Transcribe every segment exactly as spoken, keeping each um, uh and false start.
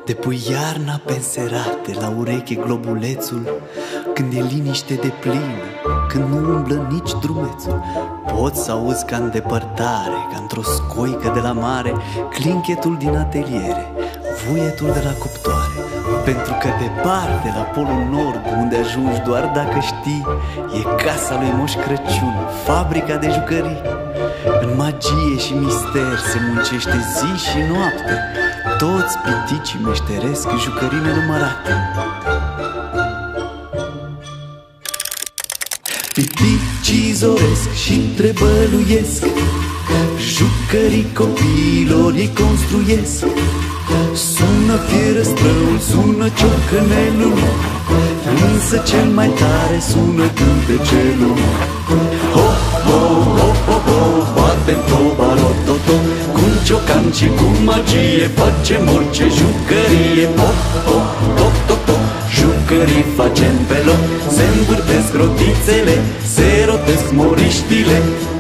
Depui iarna pe înserate, la ureche globulețul, când e liniște de plină, când nu umblă nici drumețul. Poți să auzi ca în depărtare, ca într-o scoică de la mare, clinchetul din ateliere, vuietul de la cuptoare. Pentru că departe, la polul nord, unde ajungi doar dacă știi, e casa lui Moș Crăciun, fabrica de jucării. În magie și mister se muncește zi și noapte, toți piticii meșteresc jucării nenumărate. Piticii zoresc și trebăluiesc, jucării copiilor ei construiesc. Sună fierăstrăul, sună ciocănelul, însă cel mai tare sună cântecelul. Ho, ho, ho, ho, ho, batem toba, rototo, cu ciocan și cu magie facem orice jucărie. Pop, pop, top, top, top, jucării facem pe loc, se învârtesc rotițele, se rotesc moriștile.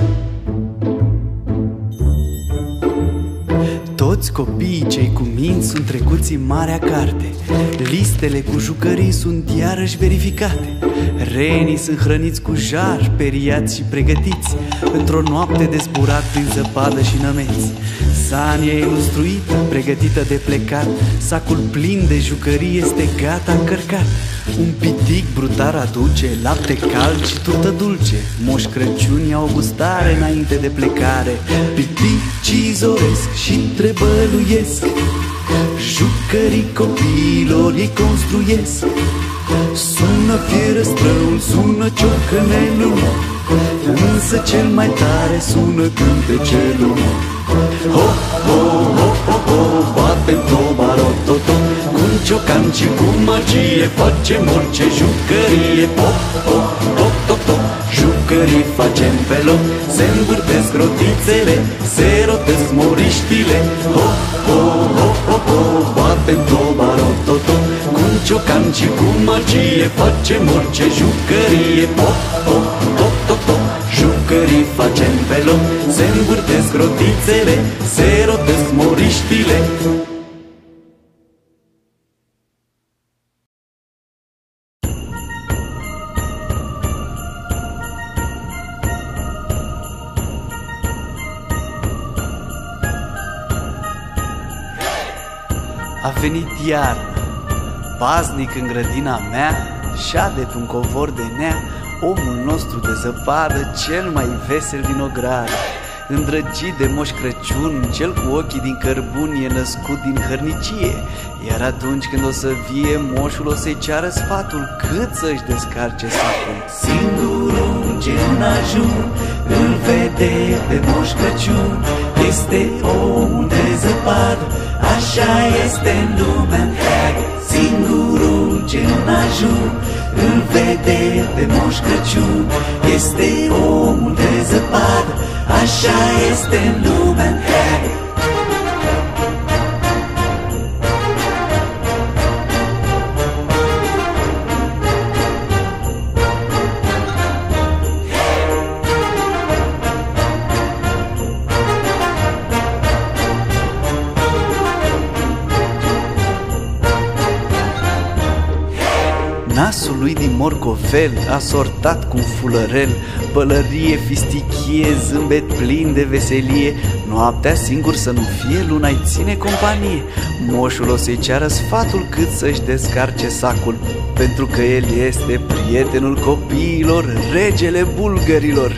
Toți copiii cei cu minți sunt trecuți în marea carte, listele cu jucării sunt iarăși verificate. Renii sunt hrăniți cu jar, periați și pregătiți, într-o noapte de zburat prin zăpadă și nămeți. Sania e ilustruită, pregătită de plecat, sacul plin de jucării este gata încărcat. Un pitic brutar aduce lapte cald și turtă dulce, Moș Crăciun ia o gustare înainte de plecare. Piticii zoresc și trebăluiesc, jucării copiilor ei construiesc. Sună fierăstrăul, sună ciocănelul, însă cel mai tare sună cântecelul. Ho, ho, ho, ho, ho, batem toba, rototo, cu ciocan și cu magie facem orice jucărie. Pop, pop, top, top, top, jucării facem pe loc, se învârtesc rotițele, se rotesc moriștile. Ho, ho, ho, ho, ho, batem toba, rototo, cu ciocan și cu magie facem orice jucărie. Pop, pop, top, top, top, jucării facem pe loc, se învârtesc rotițele, se rotesc moriștile. A venit iarna, paznic în grădina mea, șade pe un covor de nea, omul nostru de zăpadă, cel mai vesel din ogradă. Îndrăgit de Moș Crăciun, cel cu ochii din cărbuni, e născut din hărnicie. Iar atunci când o să vie, moșul o să-i ceară sfatul cât să-și descarce sacul. Singurul ce în ajun îl vede pe Moș Crăciun este omul de zăpadă, așa este în lumea întreagă. Singurul ce în ajun îl vede pe Moș Crăciun este omul de zăpadă, așa este în lumea întreagă. Nasul lui din morcovel, asortat cu un fulărel, pălărie, fistichie, zâmbet plin de veselie. Noaptea singur să nu fie, luna-i ține companie. Moșul o să-i ceară sfatul cât să-și descarce sacul, pentru că el este prietenul copiilor, regele bulgărilor.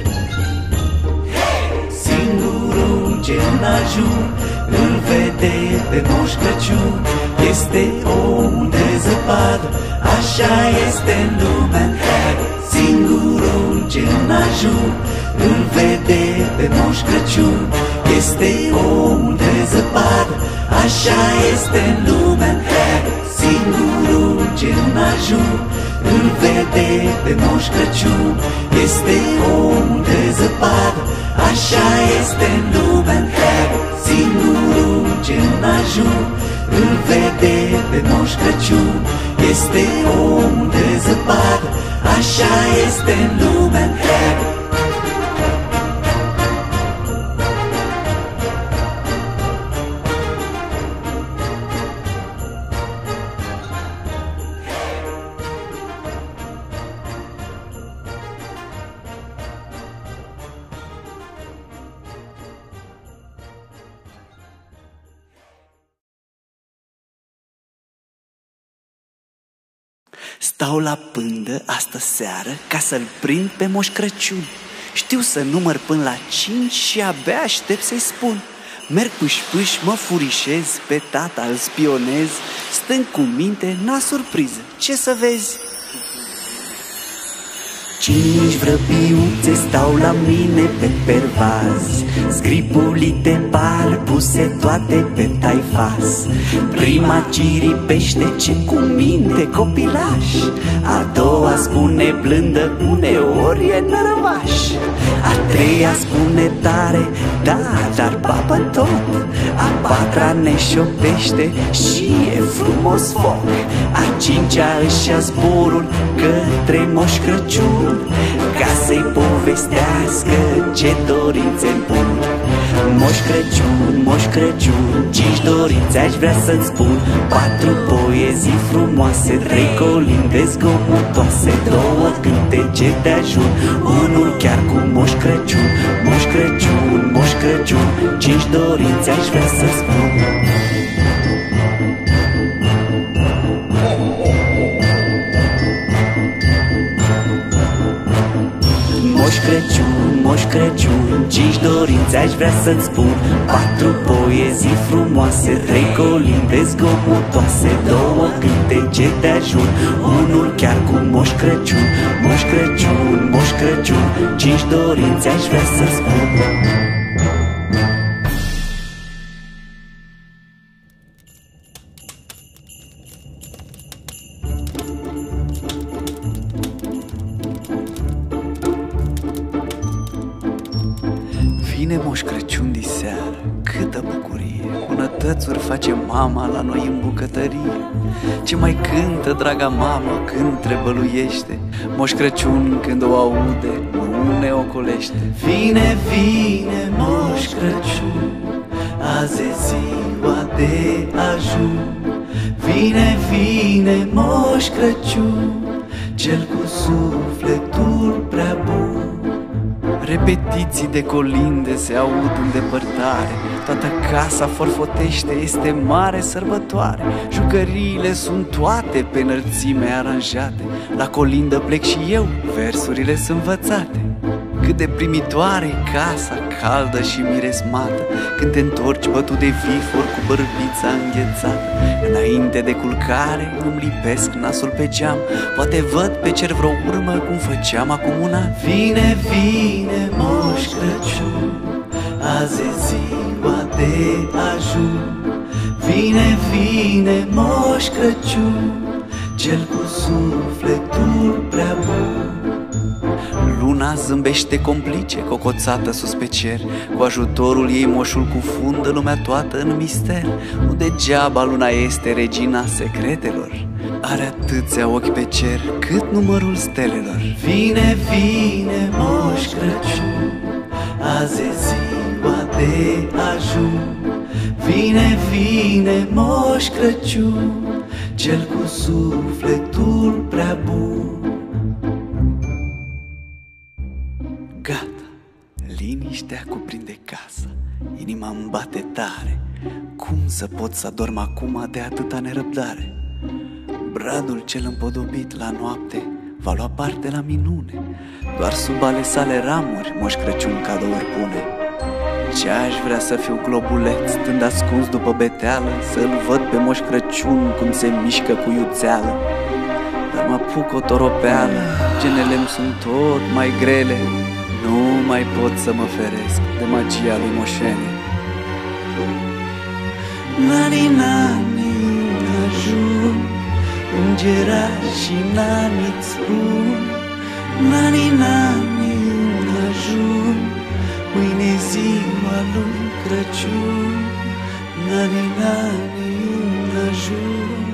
Singurul ce în ajun îl vede pe Moș Crăciun este omul de zăpadă, așa este în lumea întreagă. Singurul ce în ajun îl vede pe Moș Crăciun este omul de zăpadă, așa este în lumea întreagă. Singurul ce în ajun îl vede pe Moș Crăciun este omul de zăpadă, așa este în lumea întreagă. Singurul ce în ajun îl vede pe Moș Crăciun este omul de zăpadă, așa este în lumea întreagă. Stau la pândă astă seară ca să-l prind pe Moș Crăciun. Știu să număr până la cinci și abia aștept să-i spun. Merg pâș-pâș, mă furișez, pe tata îl spionez, stând cu minte, n-a surpriză, ce să vezi? Cinci vrăbiuțe stau la mine pe pervaz, zgripulite par puse toate pe taifas. Prima ciripește ce cu minte copilaș, a doua spune blândă, uneori e nărăvaș. A treia spune tare, da, dar papă tot. A patra ne șopește și e frumos foc. A cincea își ia zborul către Moș Crăciun, ca să-i povestească ce dorințe pun. Moș Crăciun, Moș Crăciun, cinci dorințe aș vrea să-ți spun. Patru poezii frumoase, trei colinde zgomotoase, două cântece de ajun, unul chiar cu Moș Crăciun. Moș Crăciun, Moș Crăciun, cinci dorințe aș vrea să-ți spun. Moș Crăciun, Moș Crăciun, cinci dorințe aș vrea să-ți spun. Patru poezii frumoase, trei colinde zgomotoase, două cântece de ajun, unul chiar cu Moș Crăciun. Moș Crăciun, Moș Crăciun, cinci dorințe aș vrea să-ți spun. Vine Moș Crăciun diseară, câtă bucurie, bunătățuri face mama la noi în bucătărie. Ce mai cântă draga mamă când trebăluiește, Moș Crăciun când o aude nu ne ocolește. Vine, vine Moș Crăciun, azi e ziua de ajun. Vine, vine Moș Crăciun, cel cu sufletul prea bun. Repetiții de colinde se aud în depărtare, toată casa forfotește, este mare sărbătoare. Jucăriile sunt toate pe înălțime aranjate, la colindă plec și eu, versurile sunt învățate. Cât de primitoare casa, caldă și miresmată, când te întorci bătut de vifor cu bărbița înghețată. Înainte de culcare îmi lipesc nasul pe geam, poate văd pe cer vreo urmă cum făceam acum un an. Vine, vine Moș Crăciun, azi e ziua de ajun. Vine, vine Moș Crăciun, cel cu sufletul prea bun. Luna zâmbește complice, cocoțată sus pe cer, cu ajutorul ei moșul cufundă lumea toată în mister. Nu degeaba luna este regina secretelor, are atâția ochi pe cer cât numărul stelelor. Vine, vine Moș Crăciun, azi e ziua de ajun. Vine, vine Moș Crăciun, cel cu sufletul prea bun. Gata, liniștea cuprinde casa, inima îmi bate tare. Cum să pot să adorm acum de atâta nerăbdare? Bradul cel împodobit la noapte va lua parte la minune, doar sub ale sale ramuri Moș Crăciun cadouri pune. Ce aș vrea să fiu globuleț, stând ascuns după beteală, să-l văd pe Moș Crăciun cum se mișcă cu iuțeală. Dar mă apuc o toropeală, genele-mi sunt tot mai grele, nu mai pot să mă feresc de magia lui Moșene. Nani, nani, ajun, îngerașii nani-ți spun. Nani, nani, ajun, mâine ziua lui Crăciun. Nani, nani, ajun.